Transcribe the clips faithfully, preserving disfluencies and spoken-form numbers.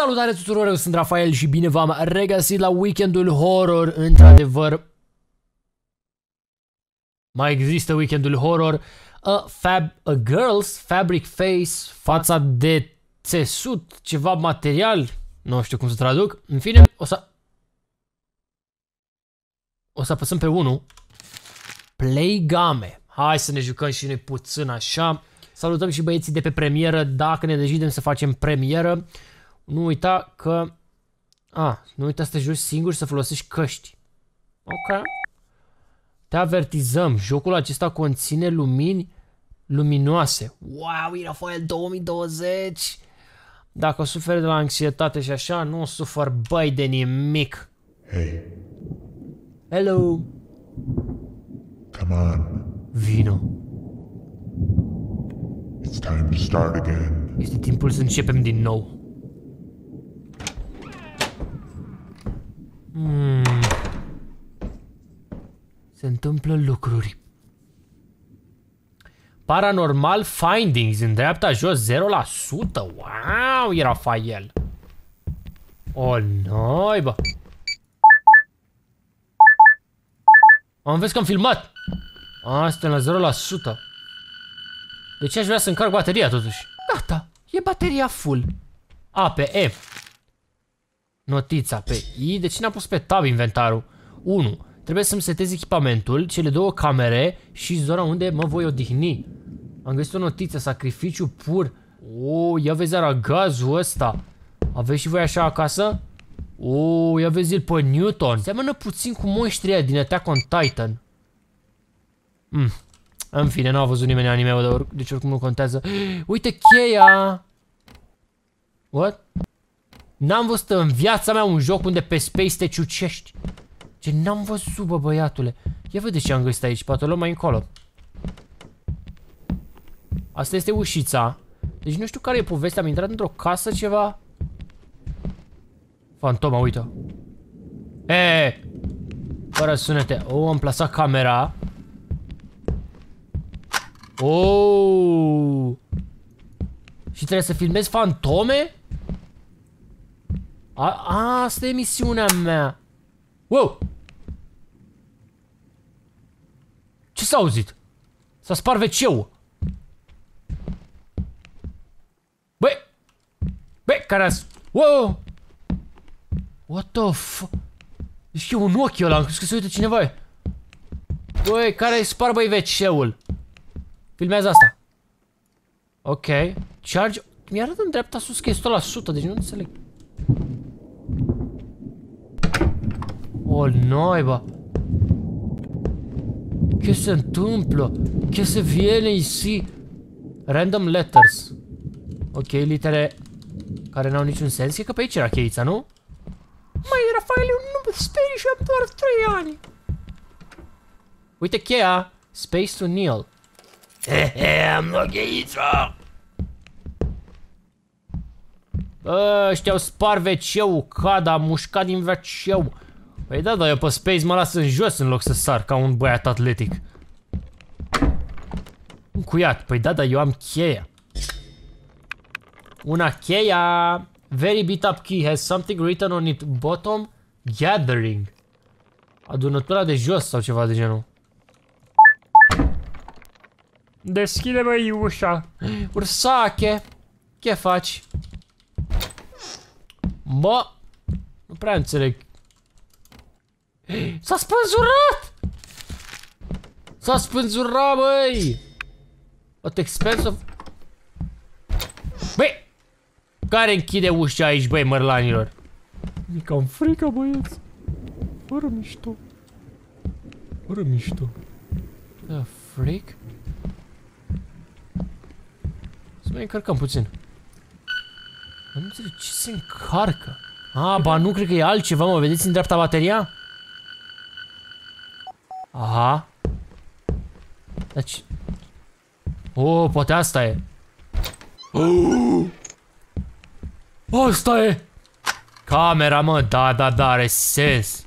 Salutare tuturor, eu sunt Rafael și bine v-am regăsit la Weekendul Horror. Într-adevăr, mai există Weekendul Horror. A, fab, a Girl's Fabric Face, fața de țesut, ceva material, nu știu cum să traduc. În fine, o să... O să apăsăm pe unu. Play game. Hai să ne jucăm și noi puțin așa. Salutăm și băieții de pe premieră, dacă ne decidem să facem premieră. Nu uita că... A, nu uita să te joci singur și să folosești căști. Ok. Te avertizăm. Jocul acesta conține lumini luminoase. Wow, e Rafael două mii douăzeci. Dacă o suferi de la anxietate și așa, nu o sufăr băi de nimic. Hey. Hello. Come on. Vino. It's time to start again. Este timpul să începem din nou. Hmm. Se întâmplă lucruri. Paranormal Findings în dreapta jos zero la sută. Wow, e Rafael. O, noi, bă. Am văzut că am filmat. Asta la zero la sută. De ce aș vrea să încarc bateria totuși? Gata, e bateria full. A, pe E. Notița pe I. De ce n-am pus pe tab inventarul? unu. Trebuie să-mi setez echipamentul, cele două camere și zona unde mă voi odihni. Am găsit o notiță, sacrificiu pur. O, ia vezi aragazul ăsta. Aveți și voi așa acasă? O, ia vezi-l pe Newton. Seamănă puțin cu monștrii din Attack on Titan. Mm. În fine, n-a văzut nimeni anime-ul, deci oricum nu contează. Uite cheia! What? N-am văzut în viața mea un joc unde pe space te ciucești. Ce n-am văzut, bă, băiatule. Ia vedeți ce am găsit aici, poate o luăm mai încolo. Asta este ușița. Deci nu știu care e povestea, am intrat într-o casă ceva. Fantoma, uite. E, fără sunete. O, am plasat camera. Oh! Și trebuie să filmezi fantome? A, a, asta e misiunea mea. Wow! Ce s-a auzit? S-a spart ve ce-ul. Băi! Băi, care a... Wow! What the f... Deci e un ochi ăla, am crezut că se uită cineva. Băi, care-i spart, băi, ve ce-ul? Filmează asta. Ok. Charge... Mi-arată în dreapta sus că e o sută la sută, deci nu înțeleg. O, noiba. Ce se întâmplă? Ce se viene ici? Random letters. Ok, litere care n-au niciun sens. E că pe aici era cheița, nu? Mai, Rafael, eu nu mă sperii și am doar trei ani. Uite cheia. Space to kneel. Hehe, am luat cheița. Bă, ăștia-au spart ve ce-ul, cad, am mușcat din ve ce-ul. Păi da, dar eu pe space mă las în jos în loc să sar ca un băiat atletic. Încuiat, păi da, dar eu am cheia. Una cheia. Very beat up key has something written on it. Bottom gathering. Adunătura de jos sau ceva de genul. Deschide, băi, ușa. Ursache. Ce faci? Bă, nu prea înțeleg. S-a spânzurat! S-a spânzurat, băi! What expense of... Băi! Care închide ușa aici, băi, mărlanilor? Mi cam frică, băieți. Fără mișto. Fără mișto. The freak? Să mai încărcăm puțin. Nu înțeleg ce se încarcă. A, ba nu, cred că e altceva, mă, vedeți în dreapta bateria? Aha. Deci... Oh, poate asta e. Oh! Asta e! Camera, mă, da, da, da, are sens.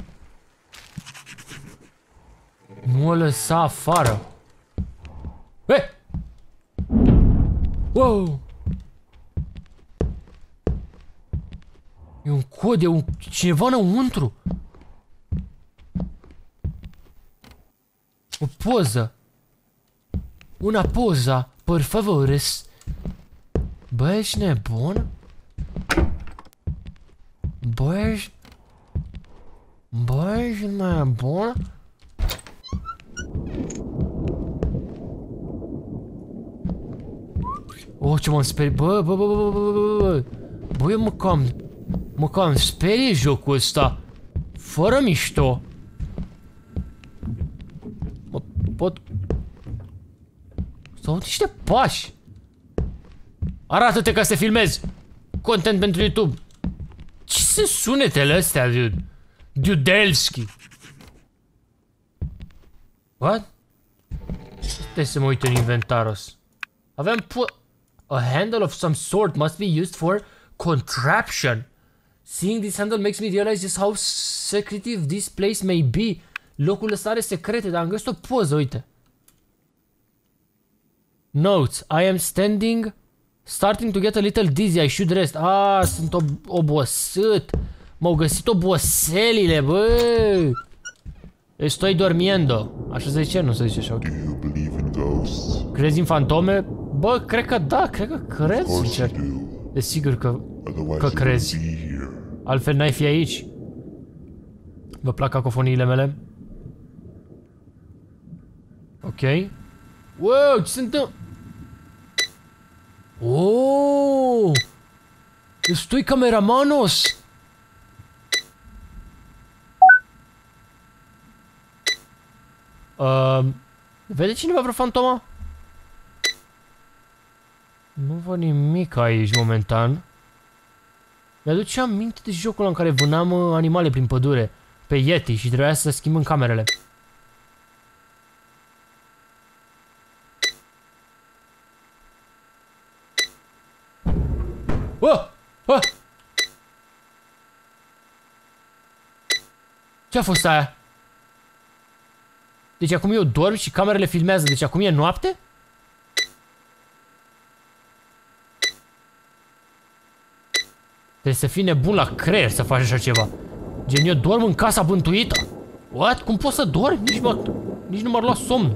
Nu o lăsa afară. He! Wow! E un cod, e un... cineva înăuntru. O poză. Una poza, por favores. Bă, ești nebun? Bă, ești... Bă, ești nebun? Oh, ce m-am speriat. Bă, bă, bă, bă, bă, bă, bă, bă. Bă, eu mă cam... Mă cam sperie jocul ăsta. Fără mișto. Mă pot... Sau niște pași. Arată-te ca să te filmezi. Content pentru YouTube. Ce sunt sunetele astea, dude? Dudelski. What? Stai să mă uit în inventarul. Avem pu... A handle of some sort must be used for contraption. Seeing this handle makes me realize just how secretive this place may be. Locul ăsta are secrete, dar am găsit o poză, uite. Notes. I am standing... Starting to get a little dizzy. I should rest. Ah, sunt ob obosit. M-au găsit oboselile, bă. Estoy dormiendo. Așa se zice, nu se zice așa. Do you believe in ghosts? Crezi în fantome? Bă, cred că da, cred că crezi, Of course sincer. you do. Desigur că, Otherwise că you crezi. wouldn't be here. Altfel n-ai fi aici. Vă plac cacofoniile mele? Ok. Wow, ce se întâmplă? Oh! Estoy cameramanos! Uh, vede cineva vreo fantoma? Nu văd nimic aici momentan. Mi-aduce aminte de jocul în care vânam uh, animale prin pădure pe Yeti și trebuia să schimbăm camerele. Oh! Oh! Ce-a fost aia? Deci acum eu dorm și camerele filmează, deci acum e noapte? Trebuie să fii nebun la creier să faci așa ceva. Gen, eu dorm în casa bântuită. What? Cum poți să dormi? Nici, mă, nici nu m-ar lua somn.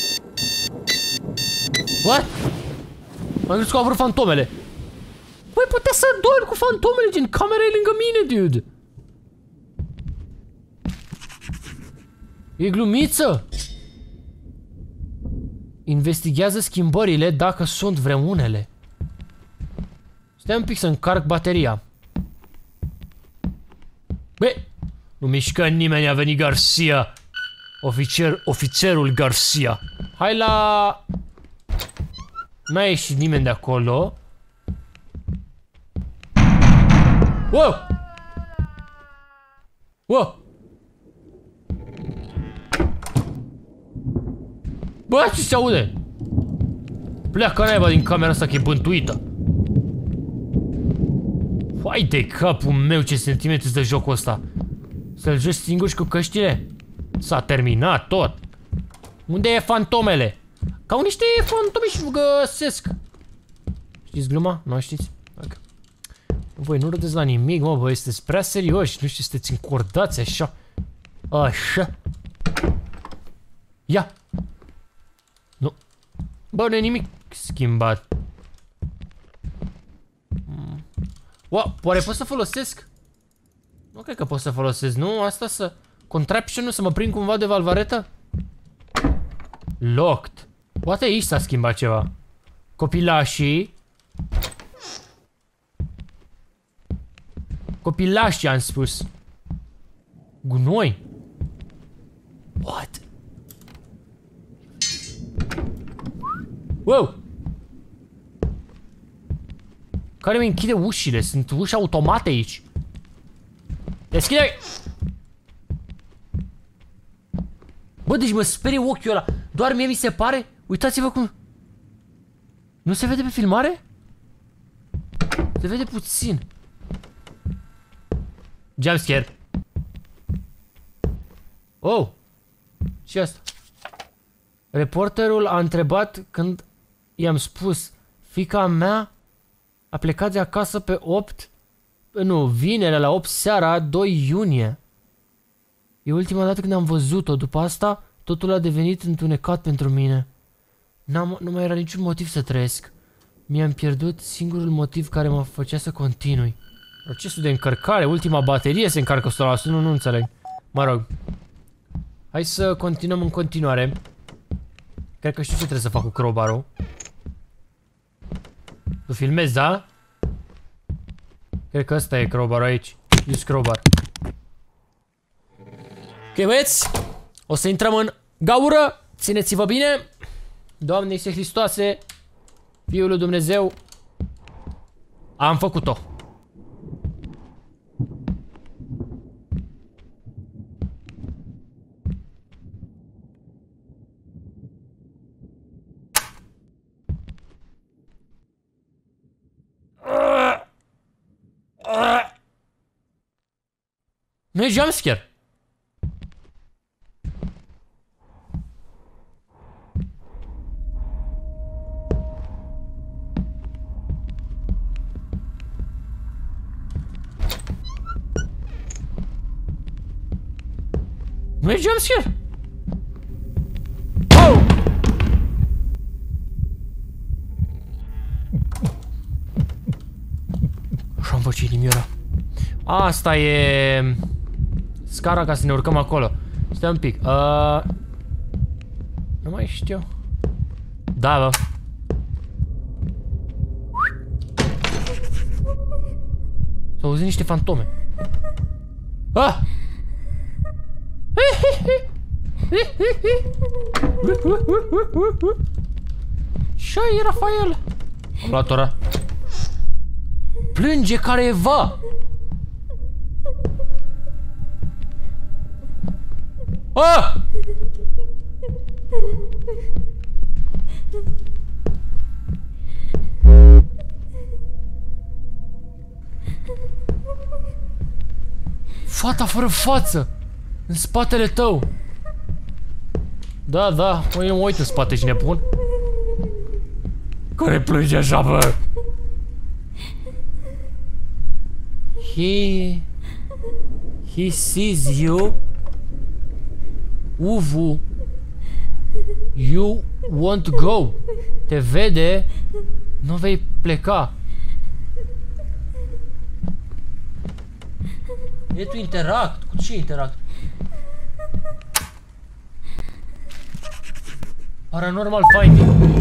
What? Am crezut că au vrut fantomele. Păi putea să dormi cu fantomele, gen, camera e lângă mine, dude. E glumiță. Investigează schimbările dacă sunt vreunele. Stai un pic să încarc bateria. Bă, nu mișcă nimeni, a venit Garcia. Oficer, ofițerul Garcia. Hai la... N-a ieșit nimeni de acolo. Wow! Wow! Bă, ce se aude? Pleacă naiba din camera asta că e bântuită. Hai de capul meu, ce sentimente de jocul ăsta. Să-l joci singur și cu căștile? S-a terminat tot. Unde e fantomele? Ca niște fantome și găsesc. Știți gluma? Nu știți? Okay. Voi nu râdeți la nimic, mă, voi sunteți prea serioși. Nu știu, sunteți încordați așa. Așa. Ia. Nu. Bă, nu e nimic schimbat. Wow, oare pot să folosesc? Nu cred că pot să folosesc, nu? Asta să... Contraption-ul să mă prind cumva de valvaretă? Locked. Poate aici s-a schimbat ceva. Copilașii. Copilașii am spus. Gunoi. What? Wow! Care mi închide ușile? Sunt uși automate aici. Deschide! Bă, deci mă sperie ochiul ăla. Doar mie mi se pare. Uitați-vă cum... Nu se vede pe filmare? Se vede puțin. Jumpscare. Oh! Ce asta? Reporterul a întrebat când i-am spus fiica mea a plecat de acasă pe opt Nu, vineri la opt seara, doi iunie. E ultima dată când am văzut-o. După asta, totul a devenit întunecat pentru mine. N-am, nu mai era niciun motiv să trăiesc. Mi-am pierdut singurul motiv care mă făcea să continui. Procesul de încărcare, ultima baterie se încarcă o sută la sută, nu, nu înțeleg. Mă rog. Hai să continuăm în continuare. Cred că știu ce trebuie să fac cu crowbar-ul. Tu filmezi, da? Cred că ăsta e crowbar-ul aici. Use crowbar. Ok, băieți. O să intrăm în gaură. Țineți-vă bine. Doamne Iisuse Hristoase, Fiul lui Dumnezeu. Am făcut-o. Nu e jumpscare. Nu e jumpscare. Oh! Așa-mi văd ce inimioara. Asta e scara ca să ne urcăm acolo. Stai un pic. Uh... Nu mai știu. Da, bă. S-au auzit niște fantome. Ah! Ce-ai, Rafael? Am luat ora. Plânge careva. Ah! Fata fără față. În spatele tău. Da, da, mă, eu mă uit în spate și nebun. Care plânge așa, bă? He... He sees you. Uvu. You won't go. Te vede. Nu vei pleca. E tu interact. Cu ce interact? Paranormal finding.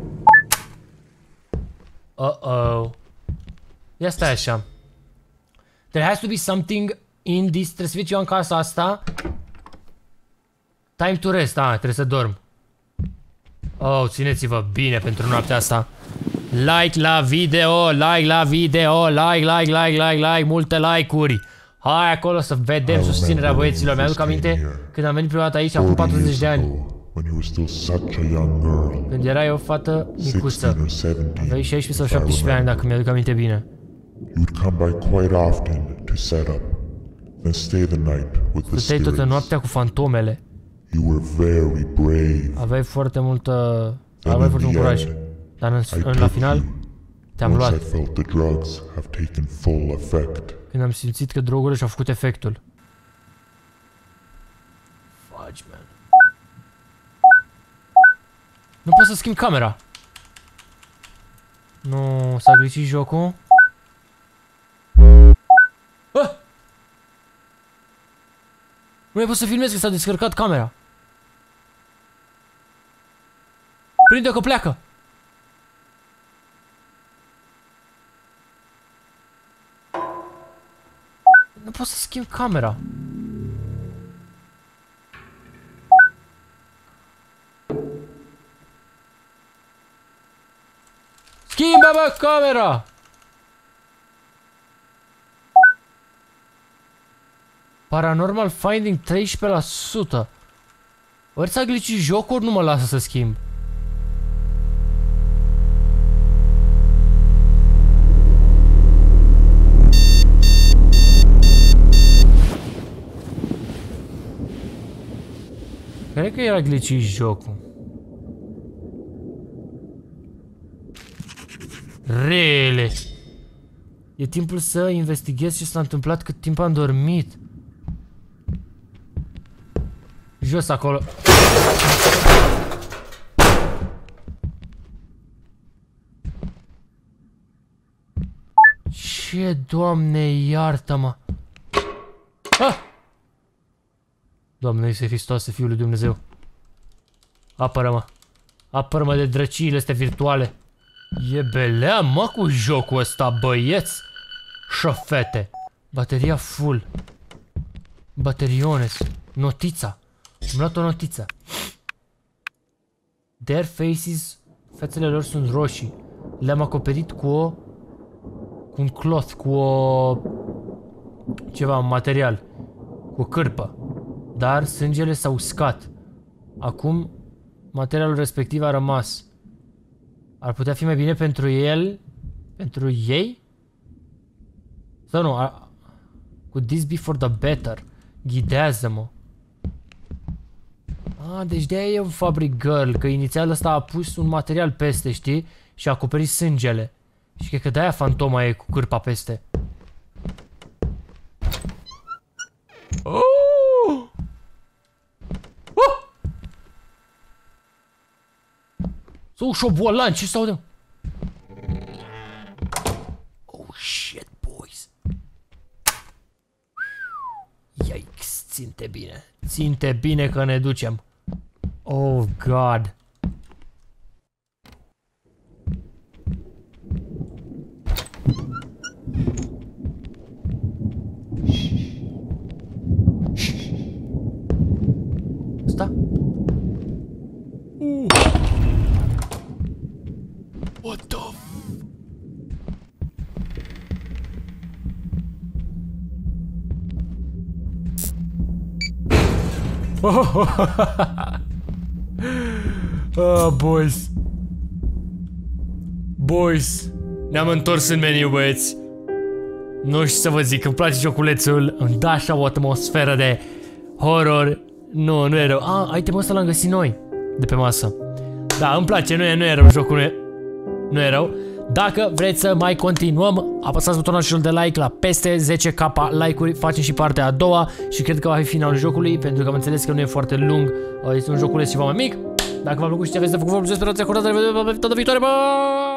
Uh-oh. Ia stai așa. There has to be something in this. Trebuie să fie ceva în casa asta. Time to rest. Ah, trebuie să dorm. Oh, țineți-vă bine pentru noaptea asta. Like la video, like la video, like, like, like, like, like, multe like-uri. Hai acolo să vedem susținerea băieților. Mi-aduc aminte când am venit prima dată aici acum patruzeci de ani. Când erai o fătă micuță. Aveai șaisprezece sau șaptesprezece ani, dacă mi-aduc aminte bine. Stăteai toată noaptea cu fantomele. Aveai foarte multă... Aveai foarte mult curaj. Dar în, în, la final te-am luat. Când am simțit că drogurile și-au făcut efectul. Fudge, man. Nu pot să schimb camera. Nu, s-a glicit jocul. Ah! Nu mai pot să filmez că s-a descărcat camera. Prinde-o că pleacă. Nu pot să schimb camera. Schimbă, bă, camera! Paranormal finding treisprezece la sută. Ori s-a glicit jocul, ori nu mă lasă să schimb. Cred că era glicit jocul. Really? E timpul să investighez ce s-a întâmplat cât timp am dormit. Jos acolo. Ce, Doamne, iartă-mă! Ah! Doamne Iisuse Hristoase, Fiul lui Dumnezeu. Apără-mă. Apără-mă de drăciile astea virtuale. E belea, mă, cu jocul ăsta, băieți și fete. Bateria full. Bateriones. Notița. Am luat o notiță. Their faces, fețele lor sunt roșii. Le-am acoperit cu o... cu un cloth, cu o... ceva, un material. Cu o cârpă. Dar sângele s-a uscat. Acum, materialul respectiv a rămas. Ar putea fi mai bine pentru el... pentru ei? Sau nu? Ar... Could this be for the better? Ghidează-mă. Ah, deci de-aia e un fabric girl, că inițial ăsta a pus un material peste, știi? Și a acoperit sângele. Și cred că de-aia fantoma e cu cârpa peste. Oh! Oh! Sau șobolan, ce s-aude? Oh shit, boys. Yikes, ținte bine. Ținte bine că ne ducem. Oh god. Asta? Uh. What the f... Ah, boys. Boys. Ne-am întors în meniu, băieți. Nu știu să vă zic, îmi place joculețul. Îmi dă așa o atmosferă de horror. Nu, nu e rău. Ah, itemul ăsta l-am găsit noi de pe masă. Da, îmi place, nu e, nu e rău jocul, nu e, nu e rău. Dacă vreți să mai continuăm, apăsați butonul de like la peste zece K like-uri, facem și partea a doua și cred că va fi finalul jocului, pentru că am înțeles că nu e foarte lung, este un joculeț ceva mai mic. Dacă v-a plăcut și ce aveți de făcut, vă mulțumesc, sperați, acordați, ne vedem data viitoare, bye!